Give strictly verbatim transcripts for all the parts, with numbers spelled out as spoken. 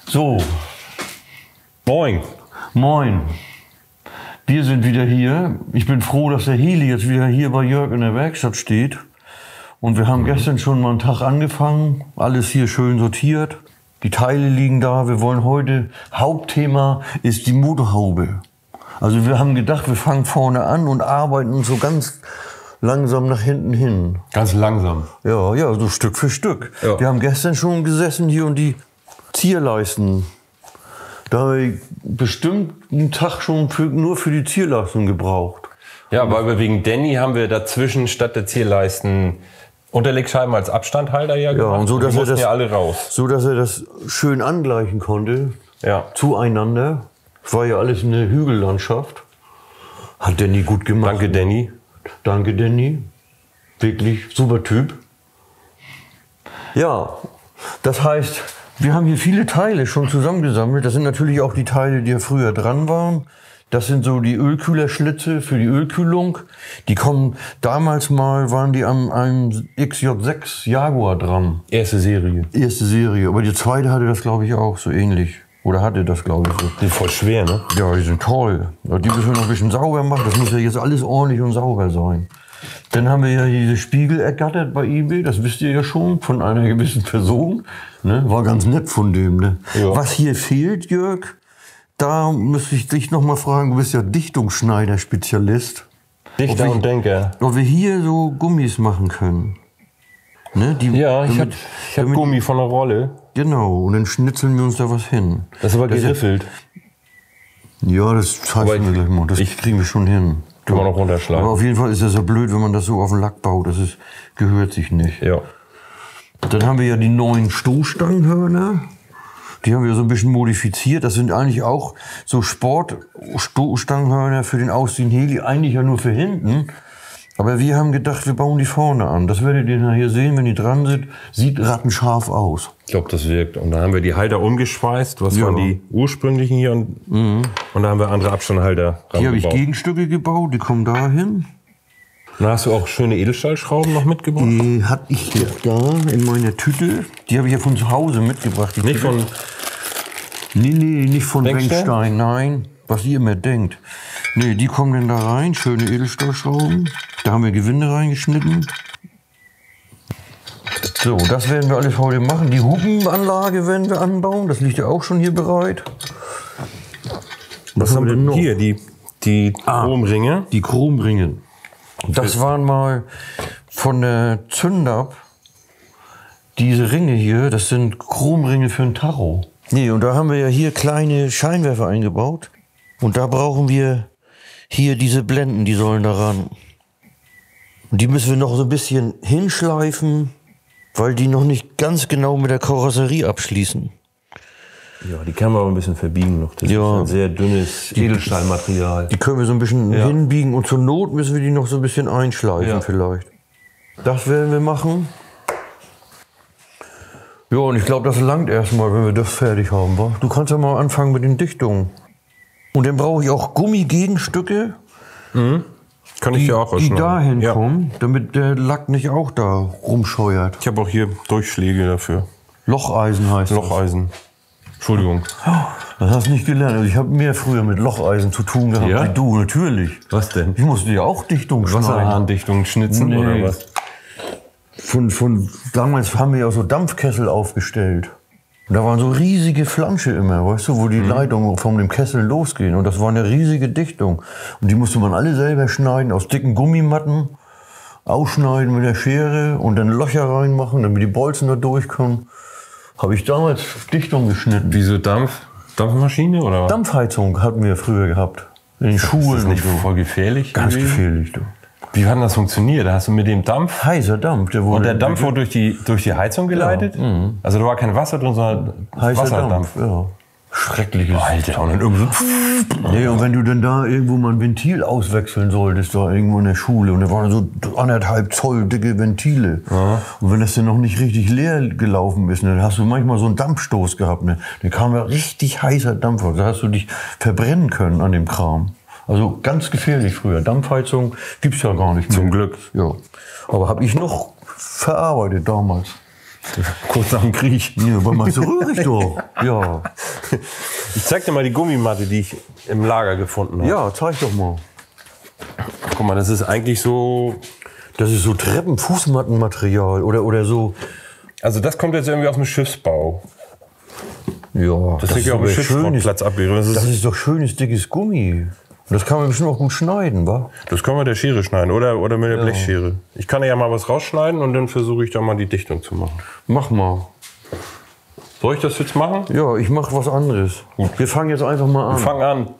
So. Moin. Moin. Wir sind wieder hier. Ich bin froh, dass der Heli jetzt wieder hier bei Jörg in der Werkstatt steht. Und wir haben mhm. gestern schon mal einen Tag angefangen. Alles hier schön sortiert. Die Teile liegen da. Wir wollen heute, Hauptthema ist die Motorhaube. Also wir haben gedacht, wir fangen vorne an und arbeiten uns so ganz langsam nach hinten hin. Ganz langsam? Ja, ja, so Stück für Stück. Ja. Wir haben gestern schon gesessen hier und die Zierleisten. Da haben wir bestimmt einen Tag schon für, nur für die Zierleisten gebraucht. Ja, weil wir wegen Danny haben wir dazwischen statt der Zierleisten Unterlegscheiben als Abstandhalter ja gemacht. Ja, und so, dass und er das, ja alle raus. So, dass er das schön angleichen konnte. Ja. Zueinander. Es war ja alles eine Hügellandschaft. Hat Danny gut gemacht. Danke, Danny. Danke, Danny. Wirklich super Typ. Ja, das heißt, wir haben hier viele Teile schon zusammengesammelt. Das sind natürlich auch die Teile, die ja früher dran waren. Das sind so die Ölkühlerschlitze für die Ölkühlung. Die kommen, damals mal waren die am einem X J sechs Jaguar dran. Erste Serie. Erste Serie. Aber die zweite hatte das, glaube ich, auch so ähnlich. Oder hatte das, glaube ich, so. Die sind voll schwer, ne? Ja, die sind toll. Die müssen wir noch ein bisschen sauber machen. Das muss ja jetzt alles ordentlich und sauber sein. Dann haben wir ja diese Spiegel ergattert bei eBay. Das wisst ihr ja schon, von einer gewissen Person. Ne? War ganz nett von dem. Ne? Ja. Was hier fehlt, Jörg, da müsste ich dich noch mal fragen. Du bist ja Dichtungsschneider-Spezialist. Dichter wir, und Denker. Ob wir hier so Gummis machen können. Ne? Die, ja, ich damit, habe hab Gummi von der Rolle. Genau, und dann schnitzeln wir uns da was hin. Das ist aber das geriffelt. Ja, das zeichnen wir gleich mal. Das ich, kriegen wir schon hin. Kann man noch runterschlagen. Aber auf jeden Fall ist das ja blöd, wenn man das so auf den Lack baut. Das ist, gehört sich nicht. Ja. Dann haben wir ja die neuen Stoßstangenhörner. Die haben wir so ein bisschen modifiziert. Das sind eigentlich auch so Sport-Stoßstangenhörner für den ausziehenden Heli. Eigentlich ja nur für hinten. Aber wir haben gedacht, wir bauen die vorne an. Das werdet ihr nachher sehen, wenn die dran sind. Sieht rattenscharf aus. Ich glaube, das wirkt. Und da haben wir die Halter umgeschweißt. Was ja. waren die ursprünglichen hier? Und, mhm. und da haben wir andere Abstandhalter rangebaut. Hier habe ich Gegenstücke gebaut, die kommen dahin. Und da hast du auch schöne Edelstahlschrauben noch mitgebracht? Die hatte ich noch da in meiner Tüte. Die habe ich ja von zu Hause mitgebracht. Die nicht Tüte. von... Nee, nee, nicht von Wenkstein, nein. Was ihr immer denkt. Nee, die kommen dann da rein, schöne Edelstahlschrauben. Da haben wir Gewinde reingeschnitten. So, das werden wir alles heute machen. Die Hupenanlage werden wir anbauen. Das liegt ja auch schon hier bereit. Was, Was haben wir denn noch? Hier, die, die ah, Chromringe. Die Chromringe. Das waren mal von der Zündab. Diese Ringe hier, das sind Chromringe für ein Tacho. Nee, und da haben wir ja hier kleine Scheinwerfer eingebaut. Und da brauchen wir hier diese Blenden, die sollen da ran. Und die müssen wir noch so ein bisschen hinschleifen, weil die noch nicht ganz genau mit der Karosserie abschließen. Ja, die kann man aber ein bisschen verbiegen noch. Das ja, ist ein sehr dünnes Edelstahlmaterial. Die können wir so ein bisschen ja. hinbiegen und zur Not müssen wir die noch so ein bisschen einschleifen ja. vielleicht. Das werden wir machen. Ja, und ich glaube, das langt erstmal, wenn wir das fertig haben. Wa? Du kannst ja mal anfangen mit den Dichtungen. Und dann brauche ich auch Gummigegenstücke, mhm. Kann die, ich ja auch die dahin ja. kommen, damit der Lack nicht auch da rumscheuert. Ich habe auch hier Durchschläge dafür. Locheisen heißt Locheisen. Das. Entschuldigung. Das hast du nicht gelernt. Also ich habe mehr früher mit Locheisen zu tun gehabt ja? wie du, natürlich. Was denn? Ich musste ja auch Dichtungen schneiden. Wasserhahndichtungen schnitzen nee. oder was? Von, von, damals haben wir ja so Dampfkessel aufgestellt. Und da waren so riesige Flansche immer, weißt du, wo die mhm. Leitungen von dem Kessel losgehen. Und das war eine riesige Dichtung. Und die musste man alle selber schneiden, aus dicken Gummimatten, ausschneiden mit der Schere und dann Löcher reinmachen, damit die Bolzen da durchkommen. Habe ich damals Dichtung geschnitten. Wieso Dampf? Dampfmaschine oder was? Dampfheizung hatten wir früher gehabt. In den Schulen. Ist das nicht und so. Voll gefährlich? Ganz gewesen? gefährlich, du. Wie hat das funktioniert? Da hast du mit dem Dampf... Heißer Dampf. Der wurde und der Dampf wurde durch die, durch die Heizung geleitet? Ja. Mhm. Also da war kein Wasser drin, sondern heißer Wasserdampf. Dampf, ja. Schreckliches. Alter, und dann irgendwie so... Nee, und wenn du dann da irgendwo mal ein Ventil auswechseln solltest, da irgendwo in der Schule, und da waren so anderthalb Zoll dicke Ventile. Ja. Und wenn das dann noch nicht richtig leer gelaufen ist, ne, dann hast du manchmal so einen Dampfstoß gehabt. Ne? Da kam ja richtig heißer Dampf raus. Da hast du dich verbrennen können an dem Kram. Also ganz gefährlich früher. Dampfheizung gibt's ja gar nicht mehr. Zum Glück. Ja. Aber habe ich noch verarbeitet damals. Kurz nach dem Krieg. Ja, war mal so rührig doch. Ja. Ich zeig dir mal die Gummimatte, die ich im Lager gefunden habe. Ja, zeig doch mal. Guck mal, das ist eigentlich so... Das ist so Treppenfußmattenmaterial oder, oder so. Also das kommt jetzt irgendwie aus dem Schiffsbau. Ja, Das, das ist ja auch ein Schiffsbauplatz ablegen. Das, das ist doch schönes, dickes Gummi. Das kann man bestimmt auch gut schneiden, wa? Das können wir mit der Schere schneiden oder, oder mit der ja. Blechschere. Ich kann ja mal was rausschneiden und dann versuche ich da mal die Dichtung zu machen. Mach mal. Soll ich das jetzt machen? Ja, ich mache was anderes. Gut. Wir fangen jetzt einfach mal an. Wir fangen an.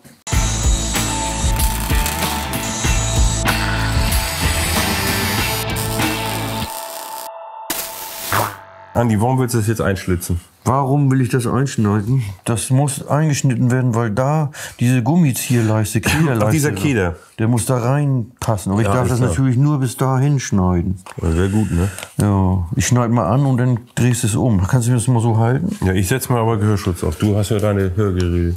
Andi, warum willst du das jetzt einschlitzen? Warum will ich das einschneiden? Das muss eingeschnitten werden, weil da diese Gummizierleiste, Kederleiste, Ach, dieser Keder, der muss da reinpassen. Aber ich ja, darf das natürlich nur bis dahin schneiden. Ja, sehr gut, ne? Ja, ich schneide mal an und dann drehst du es um. Kannst du mir das mal so halten? Ja, ich setze mir aber Gehörschutz auf. Du hast ja deine Hörgeräte.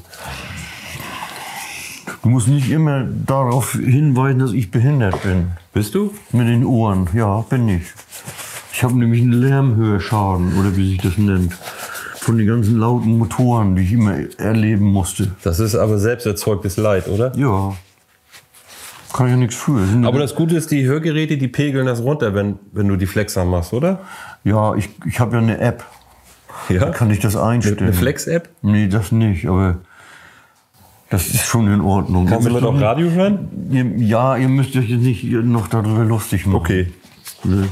Du musst nicht immer darauf hinweisen, dass ich behindert bin. Bist du? Mit den Ohren, ja, bin ich. Ich habe nämlich einen Lärmhörschaden, oder wie sich das nennt. Von den ganzen lauten Motoren, die ich immer erleben musste. Das ist aber selbst erzeugtes Leid, oder? Ja. Kann ich ja nichts für. Das aber das Gute ist, die Hörgeräte, die pegeln das runter, wenn, wenn du die Flexer machst, oder? Ja, ich, ich habe ja eine App. Ja? Da kann ich das einstellen. Eine Flex-App? Nee, das nicht, aber das ist schon in Ordnung. Kannst du mit auch Radio hören? Ihr, ja, ihr müsst euch jetzt nicht noch darüber lustig machen. Okay. Nee.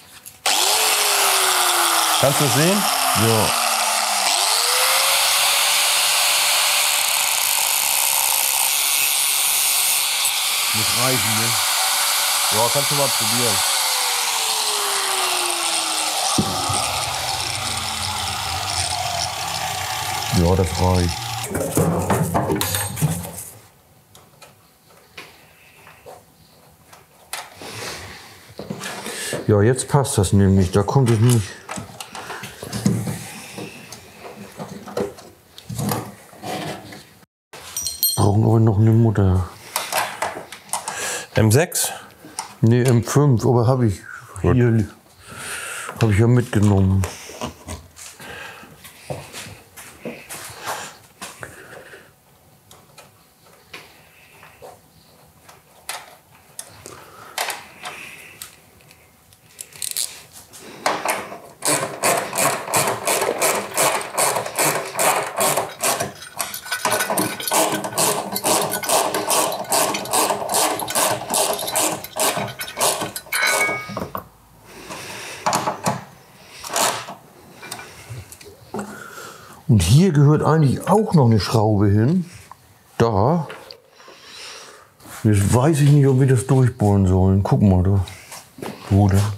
Kannst du es sehen? Ja. Muss reichen, ne? Ja, kannst du mal probieren. Ja, das reicht. Ja, jetzt passt das nämlich. Da kommt es nicht. Brauchen aber noch eine Mutter. M sechs? Nee, M fünf, aber habe ich Gut. hier habe ich ja mitgenommen. Und hier gehört eigentlich auch noch eine Schraube hin. Da. Jetzt weiß ich nicht, ob wir das durchbohren sollen. Guck mal da. Wo da?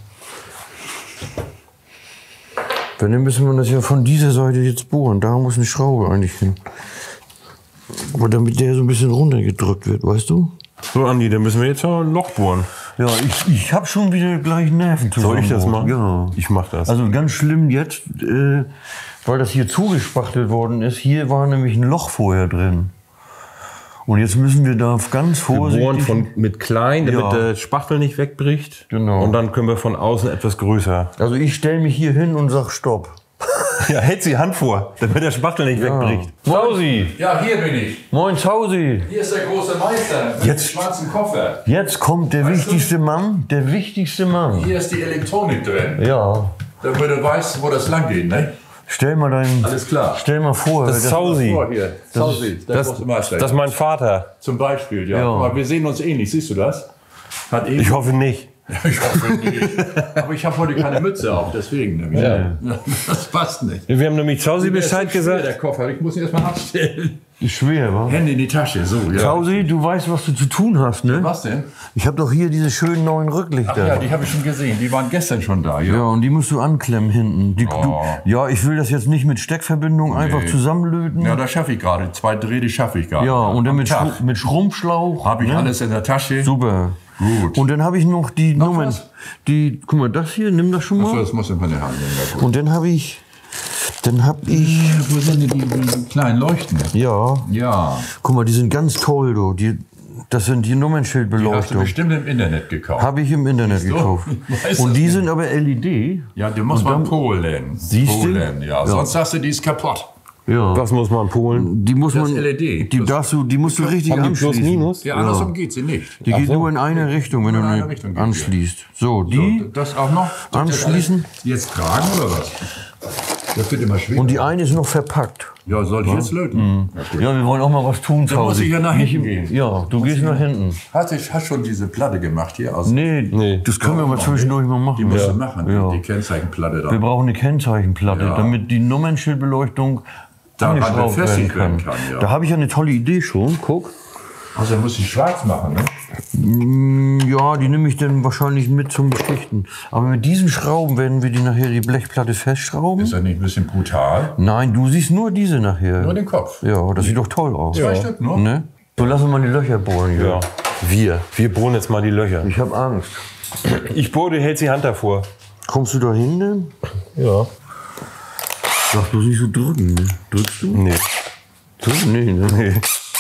Wenn, dann müssen wir das ja von dieser Seite jetzt bohren. Da muss eine Schraube eigentlich hin. Aber damit der so ein bisschen runtergedrückt wird, weißt du? So, Andi, dann müssen wir jetzt noch ein Loch bohren. Ja, ich, ich habe schon wieder gleich Nerven zusammen. Soll ich das machen? Ja. Ich mach das. Also ganz schlimm jetzt, äh, weil das hier zugespachtelt worden ist. Hier war nämlich ein Loch vorher drin. Und jetzt müssen wir da ganz vorsichtig... Wir bohren von, mit klein, damit Ja. der Spachtel nicht wegbricht. Genau. Und dann können wir von außen etwas größer. Also ich stelle mich hier hin und sag Stopp. Ja, hält die Hand vor, damit der Spachtel nicht wegbricht. Sausi! Ja, hier bin ich. Moin Sausi! Hier ist der große Meister mit Jetzt- dem schwarzen Koffer. Jetzt kommt der Weißt du- wichtigste Mann, der wichtigste Mann. Hier ist die Elektronik drin. Ja. Damit du weißt, wo das lang geht, ne? Stell mal deinen... Alles klar. Stell mal vor. Das ist Sausi. Vor hier. Sausi, der Das, große Meister. das ist mein Vater. Zum Beispiel, ja. Ja. Guck mal, wir sehen uns ähnlich, siehst du das? Hat ähnlich. Ich hoffe nicht. Ich hoffe nicht. Aber ich habe heute keine Mütze auf, deswegen nämlich. Ja. Das passt nicht. Wir haben nämlich Sausi Der ist Bescheid so schwer, gesagt. Der Koffer, ich muss ihn erstmal abstellen. Ist schwer, wa? Hände in die Tasche, so, ja. Sausi, du weißt, was du zu tun hast, ne? Was denn? Ich habe doch hier diese schönen neuen Rücklichter. Ach ja, die habe ich schon gesehen. Die waren gestern schon da, ja. Ja, und die musst du anklemmen hinten. Die, Oh. du, ja, ich will das jetzt nicht mit Steckverbindung einfach zusammenlöten. Ja, das schaffe ich gerade. Zwei Drähte schaffe ich gerade. Ja, und dann Am mit, Tag. Schru mit Schrumpfschlauch. Habe ich ne? alles in der Tasche. Super. Gut. Und dann habe ich noch die Noch Nummern. was? Die, guck mal, das hier, nimm das schon Achso, mal. das muss in meine Hand nehmen. Ja, gut. Und dann habe ich, dann habe ich, Wo sind denn die, die kleinen Leuchten? ja, Ja. guck mal, die sind ganz toll, du. Die, Das sind die Die hast du Nummernschildbeleuchtung. bestimmt im Internet gekauft. Habe ich im Internet Siehst du? gekauft. Weiß Und das die nicht. sind aber L E D. Ja, du musst Und mal dann- Polen. Siehst du? Polen, ja. Ja. Sonst sagst du, die ist kaputt. Ja. Was muss man polen? Die muss Das man. L E D. Die, Das- darfst du, die musst du richtig Haben die plus anschließen. minus? Ja, andersrum geht sie nicht. Die geht so. nur in eine Richtung, wenn Nur du in eine eine Richtung geht anschließt. So, die. So, das auch noch? Soll ich das Anschließen. alles Jetzt tragen oder was? Das wird immer schwerer. Und die eine ist noch verpackt. Ja, soll ich jetzt löten? Ja, gut. Ja, wir wollen auch mal was tun zu Dann muss Hause. ich ja nach hinten gehen. Ja, du gehst nach hinten. Hast du hast schon diese Platte gemacht hier aus? Nee, Nee. das können wir mal zwischendurch mal machen. Die musst ja. du machen, Ja. die Kennzeichenplatte da. Wir brauchen eine Kennzeichenplatte, Ja. damit die Nummernschildbeleuchtung Daran angeschraubt werden befestigt kann. werden kann, ja. Da habe ich ja eine tolle Idee schon. Guck. Also muss ich schwarz machen, ne? Mm, Ja, die nehme ich dann wahrscheinlich mit zum Bestichten. Aber mit diesen Schrauben werden wir die nachher die Blechplatte festschrauben. Ist das nicht ein bisschen brutal? Nein, du siehst nur diese nachher. Nur den Kopf. Ja, das sieht doch toll aus. Zwei Stück nur? Ne? So, lassen wir mal die Löcher bohren hier. Ja. Wir. Wir bohren jetzt mal die Löcher. Ich habe Angst. Ich bohre, du hältst die Hand davor. Kommst du da hin denn? Ja. Darfst bloß nicht so drücken, ne? Drückst du? Nee. So? Nee, ne? Nee.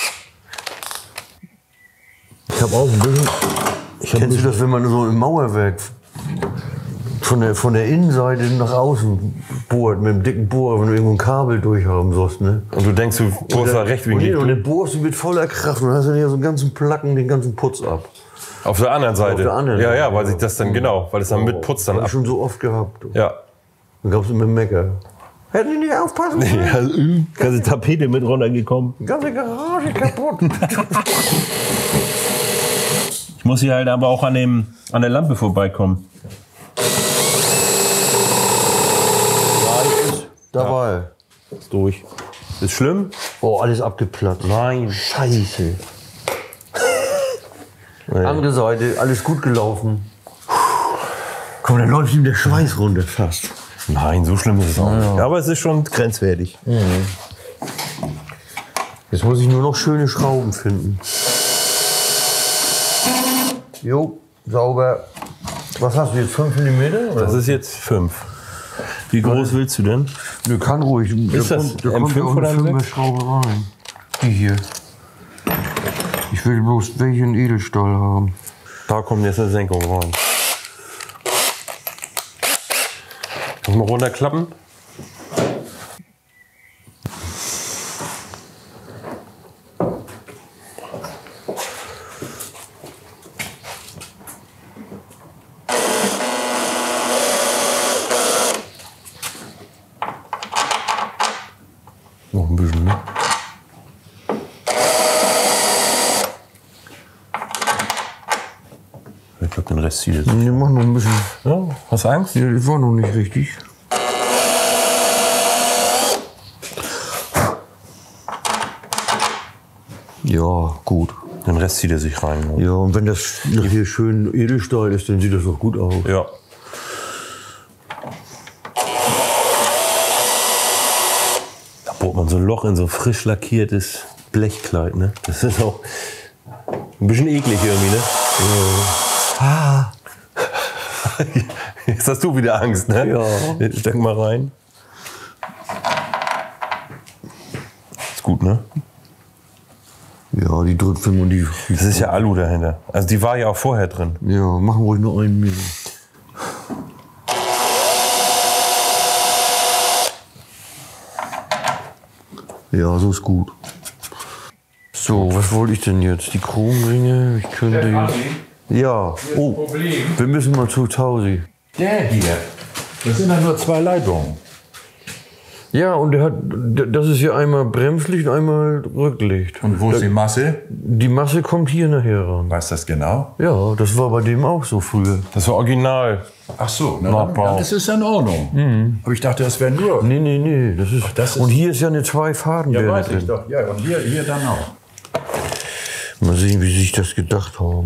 Ich habe auch ein bisschen. Kennst du das, wenn man so im Mauerwerk von der, von der Innenseite nach außen bohrt, mit einem dicken Bohrer, wenn du irgendwo ein Kabel durchhaben sollst, ne? Und du denkst, du bohrst da recht Und, nee, und wie dann bohrst du mit voller Kraft und dann hast du ja so einen ganzen Placken, den ganzen Putz ab. Auf der anderen Seite. Auf der anderen ja, Seite. ja, weil sich das dann genau, weil es dann mit Putz dann Hab ich ab. schon so oft gehabt. Ja. Dann gab's immer Mecker. Hätten die nicht aufpassen können? Ja, ganze Tapete mit runtergekommen. Die ganze Garage kaputt. Ich muss hier halt aber auch an, dem, an der Lampe vorbeikommen. Dabei. Ist durch. Ist schlimm? Oh, alles abgeplatzt. Nein. Scheiße. Andere Seite, alles gut gelaufen. Komm, dann läuft ihm der Schweiß runter fast. Nein, so schlimm ist es auch nicht. Ja, aber es ist schon grenzwertig. Jetzt muss ich nur noch schöne Schrauben finden. Jo, sauber. Was hast du jetzt, fünf Millimeter? Oder? Das ist jetzt fünf. Wie groß willst du denn? Nö, kann ruhig. Ist da das kommt, da M kommt ja fünf auch oder eine M fünfer sechs? Schraube rein. Die hier. Ich will bloß welchen Edelstahl haben. Da kommt jetzt eine Senkung rein. Kannst du mal runterklappen? Noch ein bisschen, ne? Ich glaube, den Rest zieht jetzt. Wir machen noch ein bisschen. Ja, hast du Angst? Ja, das war noch nicht richtig. Ja, gut. Den Rest zieht er sich rein. Ne? Ja, und wenn das hier schön Edelstahl ist, dann sieht das doch gut aus. Ja. Da bohrt man so ein Loch in so frisch lackiertes Blechkleid, ne? Das ist auch ein bisschen eklig irgendwie, ne? Ja. Jetzt hast du wieder Angst, ne? Ja. Jetzt steck mal rein. Ist gut, ne? Ja, die Drückfilme und die. Das ist ja Alu dahinter. Also die war ja auch vorher drin. Ja, machen ruhig nur einen mit. Ja, so ist gut. So, was wollte ich denn jetzt? Die Chromringe? Ich könnte jetzt. Ja, oh, Problem. wir müssen mal zu Tausi. Der hier. Das sind ja nur zwei Leitungen. Ja, und der hat, das ist ja einmal Bremslicht, einmal Rücklicht. Und wo ist die Masse? Die Masse kommt hier nachher ran. Weißt du das genau? Ja, das war bei dem auch so früher. Das war original. Ach so, na, dann, Nachbau. dann ist es ja in Ordnung. Aber ich dachte, das wäre nur. Nee, nee, nee, das ist, das ist- und hier ist ja eine Zwei-Faden-Birne Ja, weiß ich drin. doch. Ja, und hier, hier dann auch. Mal sehen, wie sie sich das gedacht haben.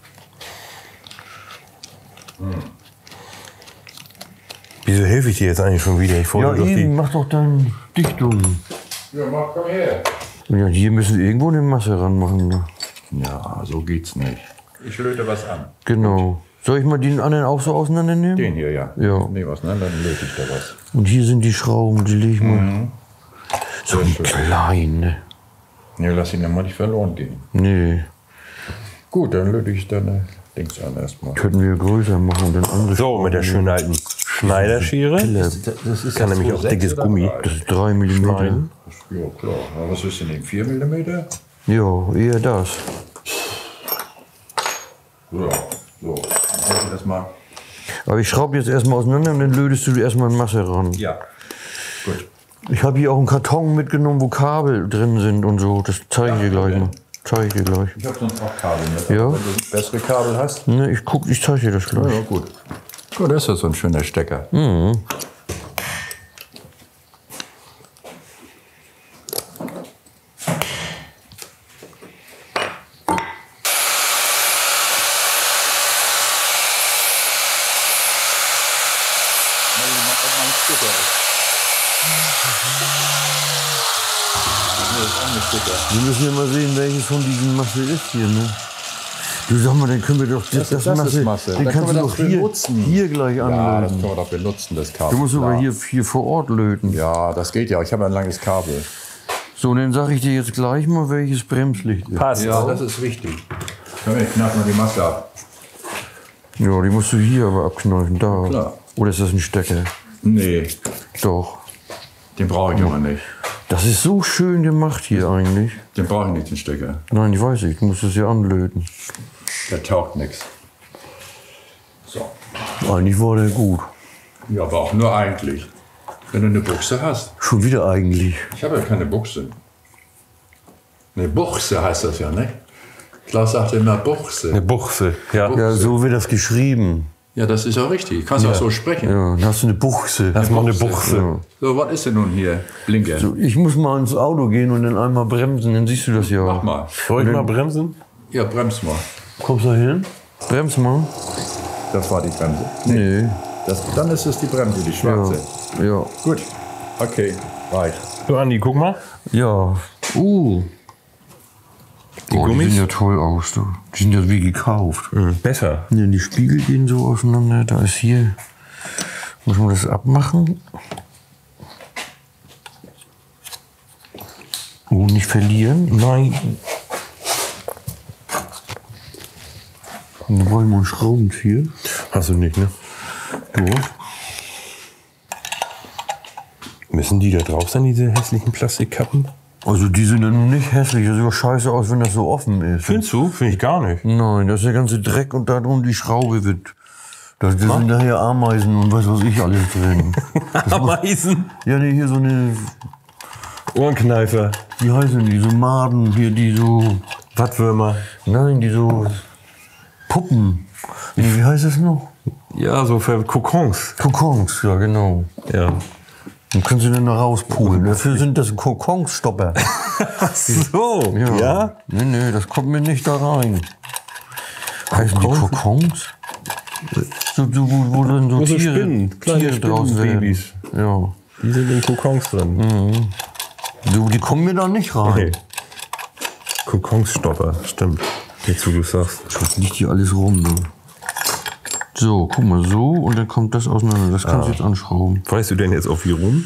Wieso helfe ich dir jetzt eigentlich schon wieder? Ich wollte Ja, doch die. eben, mach doch dann Dichtung. Ja, mach, komm her. Ja, hier müssen wir irgendwo eine Masse ranmachen. Ne? Ja, so geht's nicht. Ich löte was an. Genau. Soll ich mal den anderen auch so auseinandernehmen? Den hier, ja. Ja. Nee, was, ne? Dann löte ich da was. Und hier sind die Schrauben, die lege ich mal. Mhm. So ein klein, ne? Nee, lass ihn ja mal nicht verloren gehen. Nee. Gut, dann löte ich deine Dings an erstmal. Könnten wir größer machen und dann andere. So, mit der schönen alten Schneiderschere. Das, das ist Kann nämlich auch dickes Gummi. Das ist drei Millimeter. Ja, klar. Aber was ist denn eben? vier Millimeter? Ja, eher das. Ja, so. Dann ich das mal. Aber ich schraube jetzt erstmal auseinander und dann lötest du erstmal in Masse ran. Ja. Gut. Ich habe hier auch einen Karton mitgenommen, wo Kabel drin sind und so. Das zeige ich dir gleich mal. Zeige ich dir gleich. Ich habe sonst auch Kabel mit. Ja. Wenn du bessere Kabel hast. Ne, ich guck, ich zeige dir das gleich. Ja, gut. Gut, das ist so ein schöner Stecker. Mhm. Wir müssen ja mal sehen, welches von diesen Masse ist hier, ne? Du sag mal, dann können wir doch das, Das, das Masse, ist Masse. Den Dann kannst du können wir doch das hier, benutzen. hier gleich Ja, das anlöten. können wir doch benutzen, das Kabel. Du musst sogar Klar. hier, hier vor Ort löten. Ja, das geht ja. Ich habe ein langes Kabel. So, und dann sage ich dir jetzt gleich mal, welches Bremslicht ist. Passt. Ja, das ist wichtig. Komm, ich knapp mal die Masse ab. Ja, die musst du hier aber abkneifen, da. Klar. Oder ist das ein Stecker? Nee, Doch. den brauche ich aber nicht. Das ist so schön gemacht hier eigentlich. Den brauche ich nicht, den Stecker. Nein, ich weiß nicht, du musst es ja anlöten. Der taugt nichts. So. Eigentlich war der gut. Ja, aber auch nur eigentlich. Wenn du eine Buchse hast. Schon wieder eigentlich. Ich habe ja keine Buchse. Eine Buchse heißt das ja, ne? Klaus sagte immer Buchse. Eine Buchse. Ja. Ja, so wird das geschrieben. Ja, das ist auch richtig. Kannst auch so sprechen. Ja, dann hast du eine Buchse. Das ist mal eine Buchse. Ja. So, was ist denn nun hier? Blinker. So, ich muss mal ins Auto gehen und dann einmal bremsen, dann siehst du das ja. Mach mal. Soll ich mal bremsen? Ja, brems mal. Kommst du hin? Brems mal. Das war die Bremse. Nee. Das, dann ist es die Bremse, die schwarze. Ja. Gut. Okay, reicht. So, Andi, guck mal. Ja. Uh. Die Oh, die Gummis? sehen ja toll aus. Du. Die sind ja wie gekauft. Mhm. Besser. Ja, die Spiegel gehen so auseinander. Da ist hier. Muss man das abmachen? Oh, nicht verlieren? Nein. Dann wollen wir einen Schraubenzieher. Hast du nicht, ne? Doch. Müssen die da drauf sein, diese hässlichen Plastikkappen? Also die sind ja nun nicht hässlich. Das sieht doch scheiße aus, wenn das so offen ist. Findest du? Finde ich gar nicht. Nein, das ist der ganze Dreck und da drum die Schraube wird. Da da sind daher Ameisen und was weiß ich alles drin. Ameisen. Ja, nee, hier so eine, Ohrenkneifer. wie heißen die, so Maden, hier die so, Wattwürmer. nein, die so Puppen. Nee, wie heißt das noch? Ja, so für Kokons. Kokons, ja genau. Ja. Dann können sie dann noch rauspulen. Dafür sind das Kokonsstopper. So. Ja. Ja? Nee, nee, das kommt mir nicht da rein. Heißen die Kokons? So, so, wo, wo dann so Wo so Tiere, Spinnen, kleine Tiere draus werden. Spinnenbabys. Ja. Die sind in Kokons drin. So, die kommen mir da nicht rein. Okay. Kokonsstopper, stimmt. Jetzt, wo du sagst. Jetzt liegt hier alles rum. Du. So, guck mal, so und dann kommt das auseinander. Das kannst du jetzt anschrauben. Weißt du denn jetzt auf wie rum?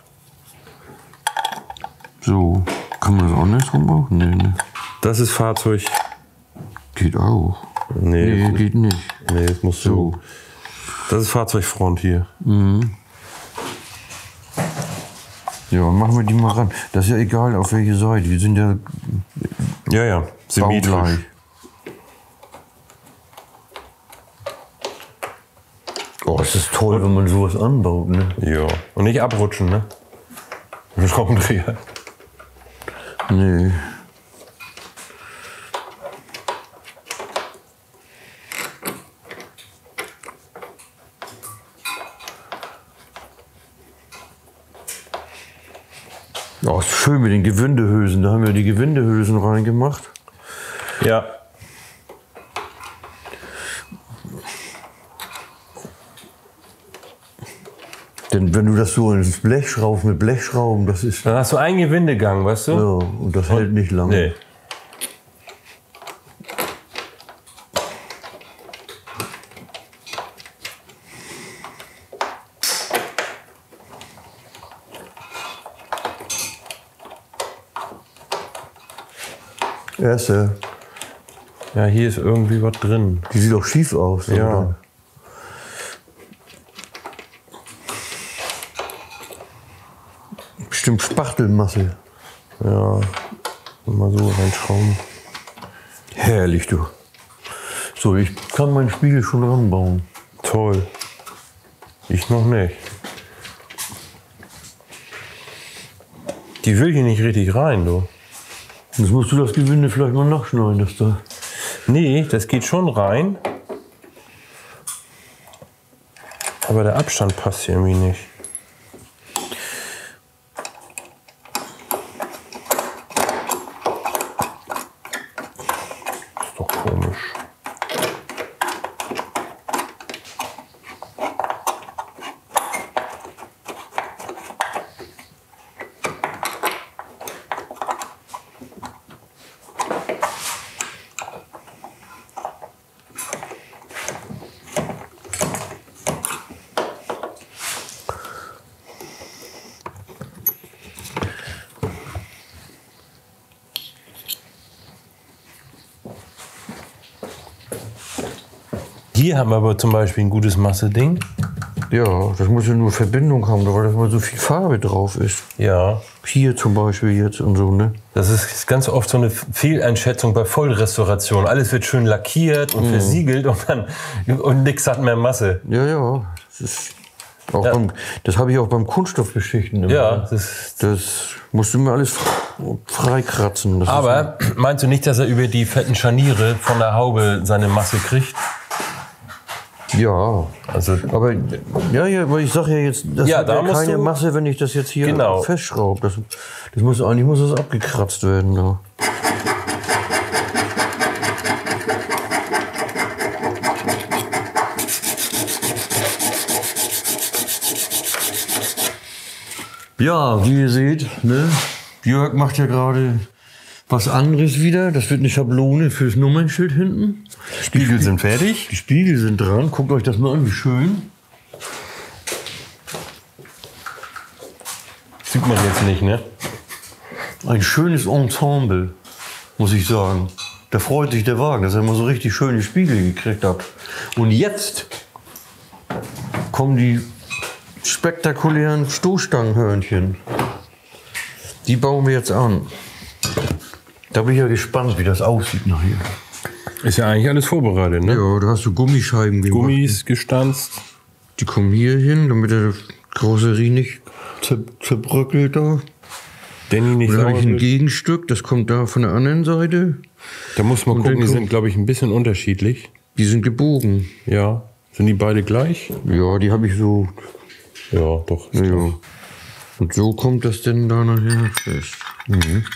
So, kann man das auch nicht rum machen? Nee, nee. Das ist Fahrzeug. Geht auch. Nee, Nee, nee, geht nicht. nee das muss so. So. Das ist Fahrzeugfront hier. Ja, machen wir die mal ran. Das ist ja egal, auf welche Seite. Die sind ja Ja, ja. Symmetrisch. baugleich. Oh, es ist toll, wenn man sowas anbaut, ne? Ja. Und nicht abrutschen, ne? Mit dem Schraubendreher. Nee. Oh, ist schön mit den Gewindehülsen. Da haben wir die Gewindehülsen reingemacht. Ja. Denn wenn du das so ins Blech schraubst mit Blechschrauben, das ist. Dann hast du einen Gewindegang, weißt du? Ja, und das hält nicht lange. Nee. Erste. Ja, hier ist irgendwie was drin. Die sieht auch schief aus. Ja. Oder? Bestimmt Spachtelmasse. Ja, mal so reinschrauben. Herrlich, du. So, ich kann meinen Spiegel schon ranbauen. Toll. Ich noch nicht. Die will hier nicht richtig rein, du. Jetzt musst du das Gewinde vielleicht mal nachschneiden, dass da. Nee, das geht schon rein. Aber der Abstand passt hier irgendwie nicht. Ist doch komisch. Hier haben wir aber zum Beispiel ein gutes Masse-Ding. Ja, das muss ja nur Verbindung haben, weil da mal so viel Farbe drauf ist. Ja. Hier zum Beispiel jetzt und so, ne? Das ist ganz oft so eine Fehleinschätzung bei Vollrestauration. Alles wird schön lackiert und versiegelt und dann und nix hat mehr Masse. Ja, ja. Das, ist auch Ja. beim, das habe ich auch beim Kunststoffbeschichten immer. Ja, das ist, Das musst du mir alles freikratzen. Das aber meinst du nicht, dass er über die fetten Scharniere von der Haube seine Masse kriegt? ist, ja. Also Aber ja, ja, weil ich sage ja jetzt, das Ja, hat da ja musst keine du- Masse, wenn ich das jetzt hier Genau. festschraube. Das, das muss eigentlich muss das abgekratzt werden. Da. Ja, wie ihr seht, ne? Jörg macht ja gerade was anderes wieder. Das wird eine Schablone fürs Nummernschild hinten. Spiegel sind fertig. Die Spiegel sind dran. Guckt euch das mal an, wie schön. Sieht man jetzt nicht, ne? Ein schönes Ensemble, muss ich sagen. Da freut sich der Wagen, dass er immer so richtig schöne Spiegel gekriegt hat. Und jetzt kommen die spektakulären Stoßstangenhörnchen. Die bauen wir jetzt an. Da bin ich ja gespannt, wie das aussieht nachher. Ist ja eigentlich alles vorbereitet, ne? Ja, da hast du Gummischeiben gemacht. Gummis gestanzt. Die kommen hier hin, damit der Karosserie nicht zer zerbröckelt da. Danny nicht Dann habe ich sauer ein wird. Gegenstück, das kommt da von der anderen Seite. Da muss man Und dann gucken, die kommt- sind, glaube ich, ein bisschen unterschiedlich. Die sind gebogen. Ja. Sind die beide gleich? Ja, die habe ich so. Ja, doch. Ja. Und so kommt das denn da nachher fest. Mhm.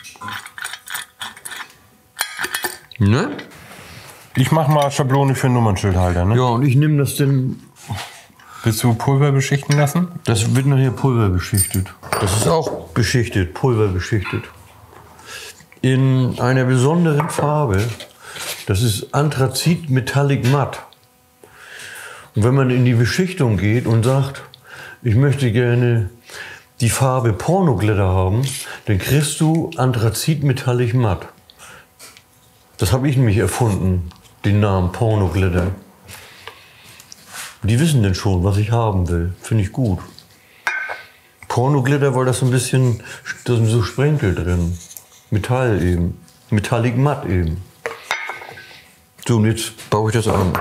Ne? Ich mach mal Schablone für einen Nummernschildhalter, ne? Ja, und ich nehme das denn. Willst du Pulver beschichten lassen? Das wird nachher pulverbeschichtet. Das ist auch beschichtet, pulverbeschichtet. In einer besonderen Farbe. Das ist Anthrazit Metallic Matt. Und wenn man in die Beschichtung geht und sagt, ich möchte gerne die Farbe Pornoglitter haben, dann kriegst du Anthrazit Metallic Matt. Das habe ich nämlich erfunden, den Namen Pornoglitter. Die wissen denn schon, was ich haben will. Finde ich gut. Pornoglitter, weil das so ein bisschen, da sind so Sprenkel drin. Metall eben. Metallic Matt eben. So, und jetzt baue ich das an.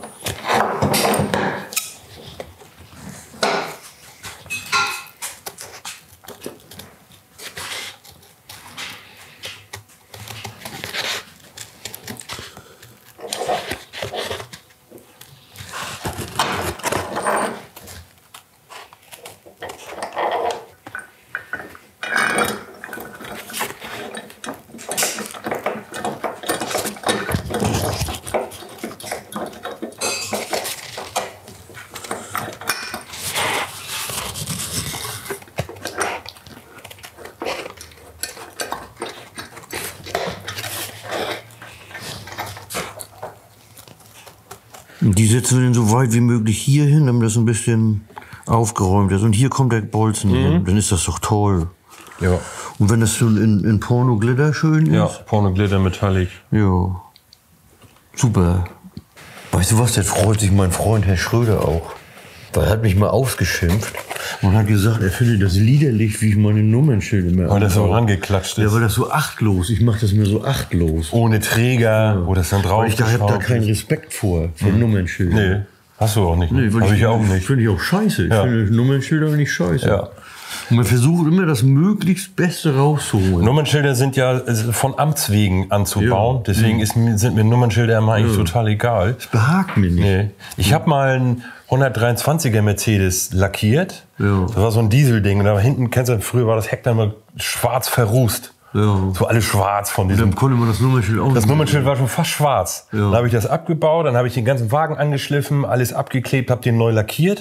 Und die setzen wir dann so weit wie möglich hier hin, damit das ein bisschen aufgeräumt ist. Und hier kommt der Bolzen hin. Dann ist das doch toll. Ja. Und wenn das so in, in Pornoglitter schön ist. Ja, Pornoglitter Metallic. Ja. Super. Weißt du was, jetzt freut sich mein Freund Herr Schröder auch. Weil er hat mich mal ausgeschimpft und hat gesagt, er findet das liederlich, wie ich meine Nummernschilder mehr Weil das so anbaue. rangeklatscht ist. Ja, weil das so achtlos, ich mache das mir so achtlos. Ohne Träger, wo das dann drauf Weil ich da habe da keinen Respekt vor, vor mhm. Nummernschildern. Nee, hast du auch nicht. Nee, Habe ich auch nicht. Finde ich auch scheiße. Ich Ja. finde Nummernschilder nicht scheiße. Ja. Und man versucht immer das möglichst Beste rauszuholen. Nummernschilder sind ja von Amts wegen anzubauen. Ja. Deswegen ist, mir- sind mir Nummernschilder immer eigentlich total egal. Das behagt mir nicht. Nee. Ich habe mal einen hundertdreiundzwanziger Mercedes lackiert. Ja. Das war so ein Dieselding. Und da hinten, kennst du, früher war das Heck dann mal schwarz verrußt. Ja. So alles schwarz von diesem. Dann konnte man das Nummernschild auch Das nicht Nummernschild war schon fast schwarz. Ja. Dann habe ich das abgebaut, dann habe ich den ganzen Wagen angeschliffen, alles abgeklebt, habe den neu lackiert.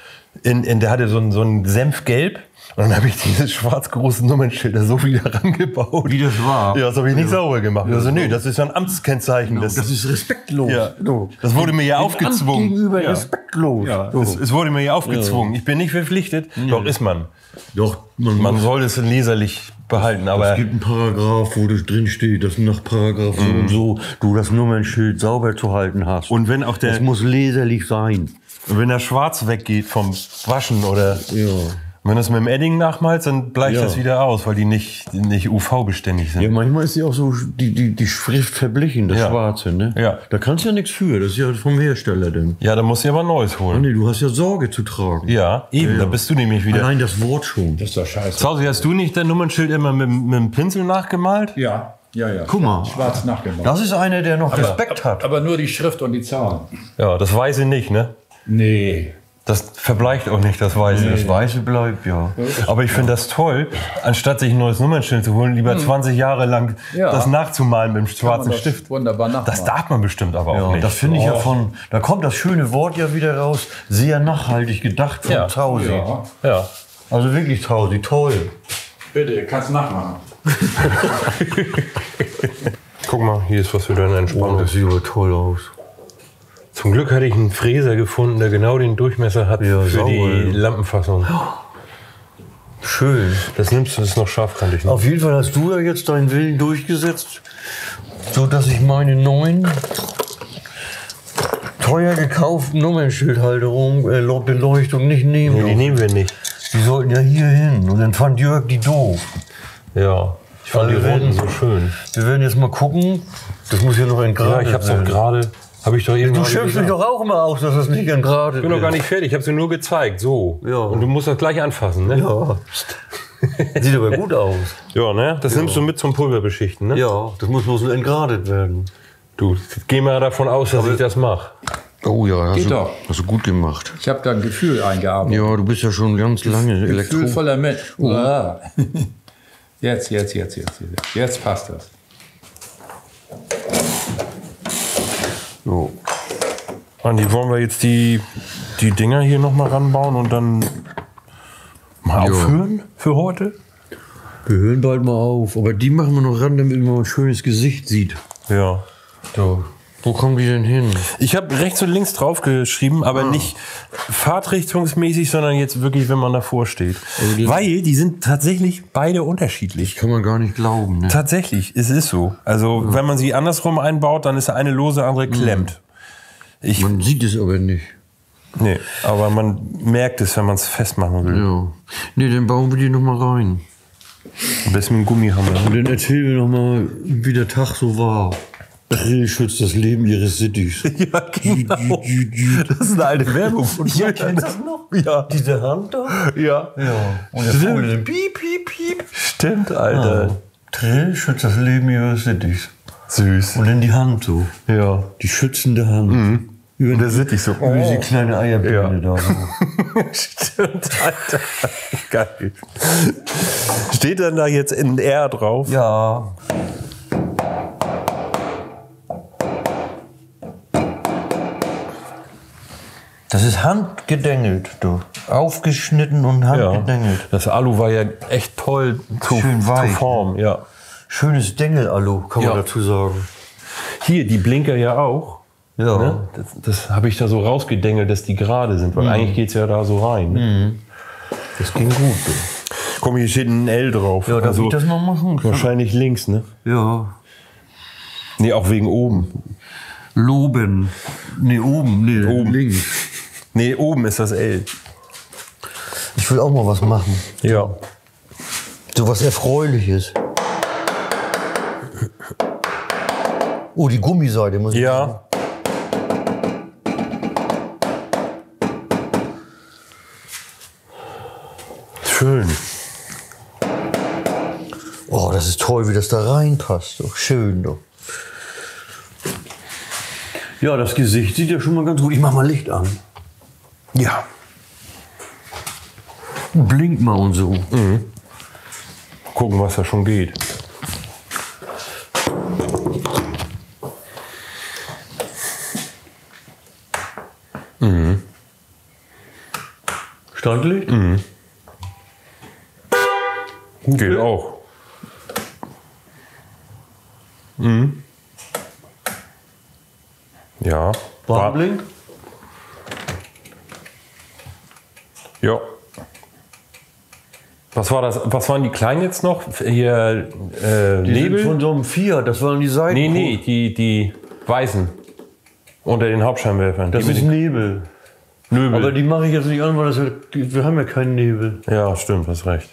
In, in, der hatte so ein, so ein Senfgelb. Und dann habe ich dieses schwarz-große Nummernschild da so wieder rangebaut. Wie das war. Ja, das habe ich nicht sauber gemacht. Also, nee, das ist ja ein Amtskennzeichen. Genau, Das, das ist respektlos. ja. So. Das wurde mir ja Dem aufgezwungen. Amt gegenüber Ja. respektlos. Ja, So. es, es wurde mir ja aufgezwungen. Ich bin nicht verpflichtet. Doch, ist man. Doch, man, Man soll es leserlich behalten, aber es gibt einen Paragraph, wo das drin steht, dass nach Paragraph so und so du das Nummernschild sauber zu halten hast. und wenn auch der, das muss leserlich sein. wenn der Schwarz weggeht vom Waschen oder Ja. wenn du es mit dem Edding nachmalst, dann bleicht Ja. das wieder aus, weil die nicht, nicht U V-beständig sind. Ja, manchmal ist sie auch so, die, die, die Schrift verblichen, das Ja. Schwarze, ne? Ja. Da kannst du ja nichts für, das ist ja vom Hersteller denn. Ja, dann musst du aber Neues Ah, holen. nee, du hast ja Sorge zu tragen. Ja, eben, da bist du nämlich wieder. Allein das Wort schon. Das ist doch scheiße. Sausi, hast du nicht dein Nummernschild immer mit, mit dem Pinsel nachgemalt? Ja, ja, ja. Guck mal. Schwarz nachgemacht. Das ist einer, der noch Respekt hat. Aber nur die Schrift und die Zahlen. Ja, das Weiße nicht, ne? Nee. Das verbleicht auch nicht, das Weiße. Das Weiße bleibt, ja. Aber ich finde das toll, anstatt sich ein neues Nummernschild zu holen, lieber zwanzig Jahre lang Ja. das nachzumalen mit dem Kann schwarzen man das Stift. wunderbar nachmachen. Das darf man bestimmt aber auch Ja, nicht. das finde ich ja von, da kommt das schöne Wort ja wieder raus, sehr nachhaltig gedacht von Ja. Tausi. Ja. Ja. Also wirklich Tausi, toll. Bitte, kannst nachmachen. Guck mal, hier ist was für deine Entspannung. Oh, das sieht aber toll aus. Zum Glück hatte ich einen Fräser gefunden, der genau den Durchmesser hat Ja, für sauber, die ja. Lampenfassung. Schön. Das nimmst du, das ist noch scharfkantig. Ne? Auf jeden Fall hast du ja jetzt deinen Willen durchgesetzt, so dass ich meine neuen teuer gekauften Nummernschildhalterung, äh, Beleuchtung nicht nehmen Nee, die durfte. nehmen wir nicht. Die sollten ja hier hin. Und dann fand Jörg die doof. Ja, ich fand Also die wir Runden werden- so schön. Wir werden jetzt mal gucken. Das muss ja noch Ja, entgradet ich hab's doch werden. gerade, habe ich doch eben Du gerade schimpfst mich gesagt. doch auch immer aus, dass das nicht entgradet Ich bin noch gar nicht fertig, ich habe sie nur gezeigt, so. Ja. Und du musst das gleich anfassen, ne? Ja. Sieht aber gut aus. Ja, ne? Das nimmst du mit zum Pulverbeschichten, ne? Ja, das muss bloß entgradet werden. Du, geh mal davon aus, dass ich das mache. Oh ja, hast, Geht du, doch. hast du gut gemacht. Ich habe da ein Gefühl eingearbeitet. Ja, du bist ja schon ganz lange Gefühl Elektro. voller Mensch. Uah. Jetzt, jetzt, jetzt, jetzt, jetzt. Jetzt passt das. So. Andi, wollen wir jetzt die, die Dinger hier nochmal ranbauen und dann mal Ja. aufhören für heute? Wir hören bald mal auf. Aber die machen wir noch ran, damit man ein schönes Gesicht sieht. Ja. So. Wo kommen die denn hin? Ich habe rechts und links drauf geschrieben, aber nicht fahrtrichtungsmäßig, sondern jetzt wirklich, wenn man davor steht. die- Weil die sind tatsächlich beide unterschiedlich. Kann man gar nicht glauben. Ne? Tatsächlich, es ist so. Also wenn man sie andersrum einbaut, dann ist der eine lose, der andere klemmt. Ich, Man sieht es aber nicht. nee, aber man merkt es, wenn man es festmachen will. Ja. Nee, dann bauen wir die noch mal rein. Am besten mit dem Gummihammer. Und dann erzählen wir noch mal, wie der Tag so war. Grill schützt das Leben ihres Sittichs. Ja, genau. Das ist eine alte Werbung von Ja, kennst du das noch? Ja. Diese Hand da? Ja. Ja. Und der Stimmt. Vogel dann piep, piep, piep. Stimmt, Alter. Grill schützt das Leben ihres Sittichs. Süß. Und dann die Hand so. Ja. Die schützende Hand. Über Und der Sittich so. Über diese kleine Eierbirne da. So. Stimmt, Alter. Geil. Steht dann da jetzt in R drauf? Ja. Das ist handgedengelt, du. Aufgeschnitten und handgedengelt. Das Alu war ja echt toll zu, Schön zu weich. Form. Ja. Schönes Dengel-Alu, kann man Ja. dazu sagen. Hier, die Blinker ja auch. Ja. Ne? Das, das habe ich da so rausgedengelt, dass die gerade sind, weil eigentlich geht es ja da so rein. Ne? Das ging gut, du. Komm, hier steht ein L drauf. Ja, darf ich das mal machen? Wahrscheinlich links, ne? Ja. Nee, auch wegen oben. Loben. Nee, oben. Nee, Oben. links. Nee, oben ist das L. Ich will auch mal was machen. Ja. So was Erfreuliches. Oh, die Gummiseite muss ich machen. Ja. Schön. Oh, das ist toll, wie das da reinpasst. Doch schön, doch. Ja, das Gesicht sieht ja schon mal ganz gut. Ich mach mal Licht an. Ja. Blinkt mal und so. Mhm. Gucken, was da schon geht. Mhm. Standlicht? Mhm. Geht auch. Mhm. Ja. Warnblink? Ja. Was war das? Was waren die kleinen jetzt noch? Hier äh, Die Nebel? sind von so einem Fiat, das waren die Seiten. Nee, nee, die, die weißen. Unter den Hauptscheinwerfern. Das die ist mit Nebel. den Nebel. Aber die mache ich jetzt nicht an, weil das, wir haben ja keinen Nebel. Ja, stimmt, hast recht.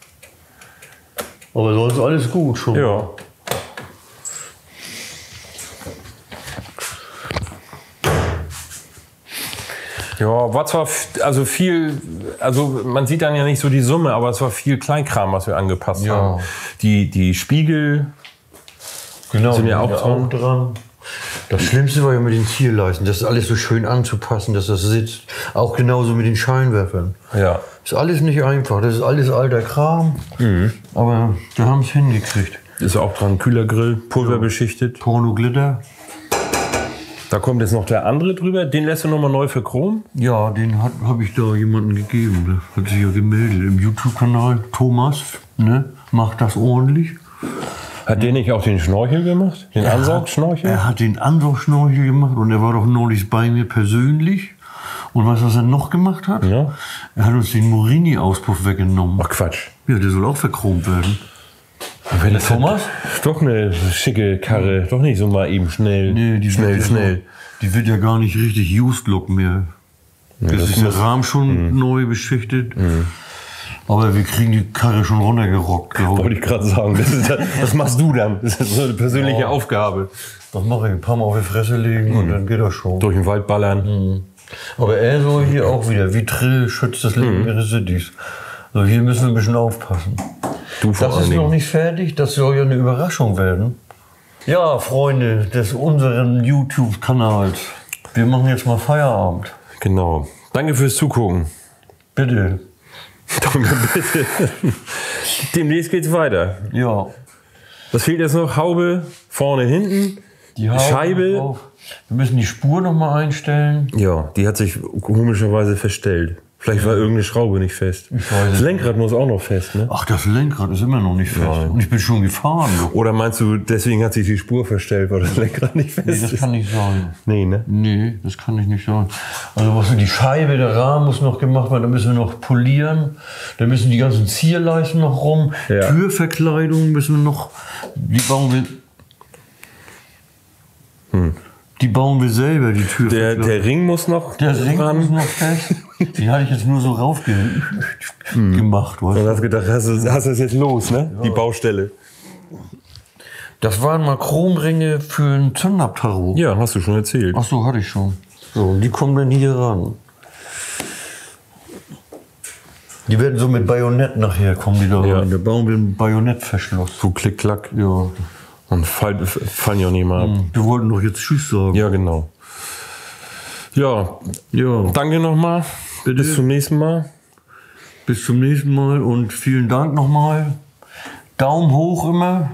Aber sonst alles gut schon. Ja. Ja, war zwar f- also viel, also man sieht dann ja nicht so die Summe, aber es war viel Kleinkram, was wir angepasst Ja. haben. Die, die Spiegel, Genau, Sind ja die auch sind dran. dran. Das Schlimmste war ja mit den Zierleisten, das ist alles so schön anzupassen, dass das sitzt. Auch genauso mit den Scheinwerfern. ja. Ist alles nicht einfach, das ist alles alter Kram. Mhm. Aber wir haben es hingekriegt. Ist auch dran, Kühlergrill, pulverbeschichtet. Porno-Glitter. Da kommt jetzt noch der andere drüber, den lässt du nochmal neu für Chrom. Ja, den habe ich da jemandem gegeben. Der hat sich ja gemeldet im YouTube-Kanal. Thomas, ne, macht das ordentlich. Hat der nicht auch den Schnorchel gemacht? Den Er Ansaugschnorchel? Hat, er hat den Ansaugschnorchel gemacht und er war doch neulich bei mir persönlich. Und weißt du, was er noch gemacht hat? Ja. Er hat uns den Morini-Auspuff weggenommen. Ach Quatsch. Ja, der soll auch verchromt werden. Wenn das Thomas? Doch eine schicke Karre, doch nicht so mal eben schnell. Nee, die schnell, wird ja schnell. so- Die wird ja gar nicht richtig Used Look mehr. das das ist der muss- Rahmen schon neu beschichtet. Aber wir kriegen die Karre schon runtergerockt, glaube Wollte ich. ich gerade sagen. Das, ist, das machst du dann. Das ist so eine persönliche Ja. Aufgabe. Das mache ich. Ein paar Mal auf die Fresse legen und dann geht das schon. Durch den Wald ballern. Aber er soll hier auch wieder. Vitrill schützt das Leben ihres Cities. So, hier müssen wir ein bisschen aufpassen. Du vor Das allen ist noch Dingen. nicht fertig. Das soll ja eine Überraschung werden. Ja, Freunde des unseren YouTube-Kanals. Wir machen jetzt mal Feierabend. Genau. Danke fürs Zugucken. Bitte. Danke, bitte. Demnächst geht's weiter. Ja. Was fehlt jetzt noch? Haube, vorne, hinten. Die Haube Scheibe. drauf. Wir müssen die Spur noch mal einstellen. Ja, die hat sich komischerweise verstellt. Vielleicht war irgendeine Schraube nicht fest. Ich weiß Das es Lenkrad muss auch noch fest, ne? Ach, das Lenkrad ist immer noch nicht fest. Nein. Und ich bin schon gefahren. Du. Oder meinst du, deswegen hat sich die Spur verstellt, weil das Lenkrad nicht fest Nee, das ist? kann nicht sein. Nee, ne? Nee, das kann ich nicht sagen. Also was die Scheibe, der Rahmen muss noch gemacht werden, da müssen wir noch polieren. Da müssen die ganzen Zierleisten noch rum. Ja. Türverkleidung müssen wir noch. Die bauen wir. Die bauen wir selber, die Der, Türverkleidung. der Ring muss noch Der Ring dran. ist noch fest. Die hatte ich jetzt nur so raufge gemacht. Weißt Und du? hast gedacht, hast du hast du es jetzt los, ne? Die Baustelle. Das waren mal Chromringe für ein Zündabtarot. Ja, hast du schon erzählt. Ach so, hatte ich schon. So, und die kommen dann hier ran. Die werden so mit Bajonett nachher kommen, die da Ja. rein. Da bauen wir einen Bajonettverschluss. So klick, klack. Ja. Und fall, fallen ja auch nicht mal ab. Wir wollten doch jetzt Tschüss sagen. Ja, genau. Ja, Ja. danke nochmal. Bitte. Bis zum nächsten Mal. Bis zum nächsten Mal und vielen Dank nochmal. Daumen hoch immer.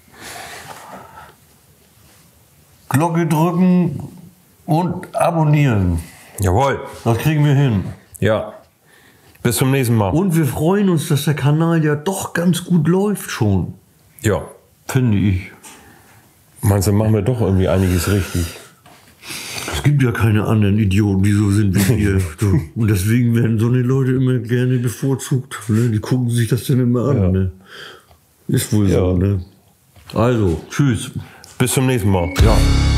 Glocke drücken und abonnieren. Jawohl. Das kriegen wir hin. Ja. Bis zum nächsten Mal. Und wir freuen uns, dass der Kanal ja doch ganz gut läuft schon. Ja. Finde ich. Meinst du, machen wir doch irgendwie einiges richtig? Es gibt ja keine anderen Idioten, die so sind wie wir. So. Und deswegen werden so eine Leute immer gerne bevorzugt. Ne? Die gucken sich das dann immer an. Ja. Ne? Ist wohl so. Ja. Ne? Also, tschüss. Bis zum nächsten Mal. Ja.